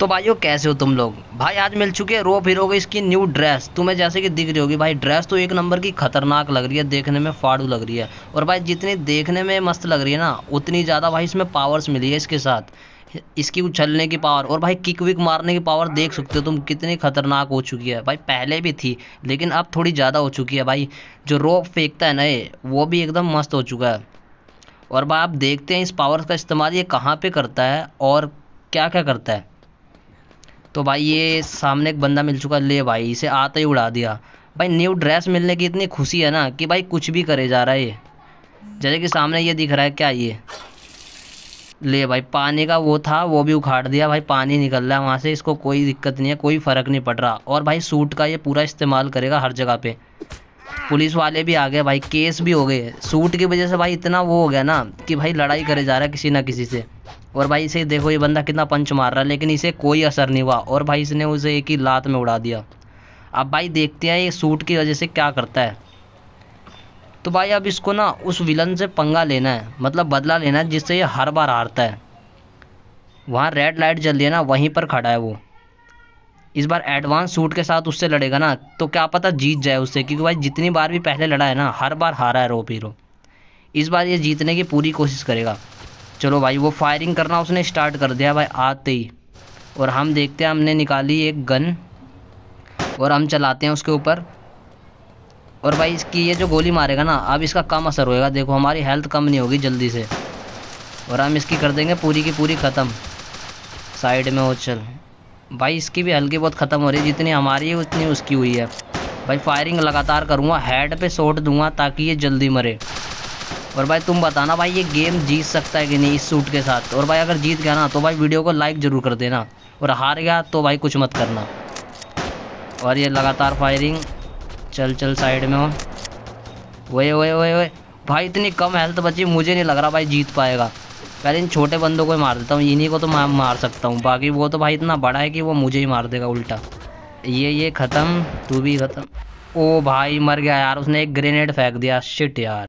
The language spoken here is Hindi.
तो भाइयों कैसे हो तुम लोग। भाई आज मिल चुकी है रोब हीरो की इसकी न्यू ड्रेस। तुम्हें जैसे कि दिख रही होगी भाई, ड्रेस तो एक नंबर की खतरनाक लग रही है, देखने में फाड़ू लग रही है। और भाई जितनी देखने में मस्त लग रही है ना, उतनी ज़्यादा भाई इसमें पावर्स मिली है इसके साथ। इसकी उछलने की पावर और भाई किक विक मारने की पावर देख सकते हो तुम, कितनी खतरनाक हो चुकी है भाई। पहले भी थी लेकिन अब थोड़ी ज़्यादा हो चुकी है भाई। जो रोब फेंकता है ना ये, वो भी एकदम मस्त हो चुका है। और भाई आप देखते हैं इस पावर का इस्तेमाल ये कहाँ पे करता है और क्या क्या करता है। तो भाई ये सामने एक बंदा मिल चुका है, ले भाई इसे आते ही उड़ा दिया। भाई न्यू ड्रेस मिलने की इतनी खुशी है ना कि भाई कुछ भी करे जा रहा है ये। जैसे कि सामने ये दिख रहा है, क्या ये, ले भाई पानी का वो था वो भी उखाड़ दिया भाई, पानी निकल रहा है वहाँ से, इसको कोई दिक्कत नहीं है, कोई फ़र्क नहीं पड़ रहा। और भाई सूट का ये पूरा इस्तेमाल करेगा हर जगह पे। पुलिस वाले भी आ गए भाई, केस भी हो गए सूट की वजह से भाई। इतना वो हो गया ना कि भाई लड़ाई करे जा रहा है किसी ना किसी से। और भाई इसे देखो, ये बंदा कितना पंच मार रहा है लेकिन इसे कोई असर नहीं हुआ और भाई इसने उसे एक ही लात में उड़ा दिया। अब भाई देखते हैं ये सूट की वजह से क्या करता है। तो भाई अब इसको ना उस विलन से पंगा लेना है, मतलब बदला लेना है जिससे ये हर बार हारता है। वहाँ रेड लाइट जल रही है ना, वहीं पर खड़ा है वो। इस बार एडवांस सूट के साथ उससे लड़ेगा ना, तो क्या पता जीत जाए उससे, क्योंकि भाई जितनी बार भी पहले लड़ा है ना, हर बार हारा है रोब हीरो। इस बार ये जीतने की पूरी कोशिश करेगा। चलो भाई वो फायरिंग करना उसने स्टार्ट कर दिया भाई आते ही। और हम देखते हैं, हमने निकाली एक गन और हम चलाते हैं उसके ऊपर। और भाई इसकी ये जो गोली मारेगा ना, अब इसका कम असर होएगा। देखो हमारी हेल्थ कम नहीं होगी जल्दी से, और हम इसकी कर देंगे पूरी की पूरी ख़त्म। साइड में हो चल भाई, इसकी भी हल्की बहुत ख़त्म हो रही है, जितनी हमारी है उतनी उसकी हुई है। भाई फायरिंग लगातार करूँगा, हेड पे शॉट दूंगा ताकि ये जल्दी मरे। और भाई तुम बताना भाई ये गेम जीत सकता है कि नहीं इस सूट के साथ। और भाई अगर जीत गया ना तो भाई वीडियो को लाइक ज़रूर कर देना, और हार गया तो भाई कुछ मत करना। और ये लगातार फायरिंग, चल चल साइड में हो। ओए ओए ओए ओए भाई इतनी कम हेल्थ बची, मुझे नहीं लग रहा भाई जीत पाएगा। पहले इन छोटे बंदों को ही मार देता हूँ, इन्हीं को तो मैं मार सकता हूँ, बाकी वो तो भाई इतना बड़ा है कि वो मुझे ही मार देगा उल्टा। ये ख़त्म, तू भी ख़त्म। ओ भाई मर गया यार, उसने एक ग्रेनेड फेंक दिया, शिट यार।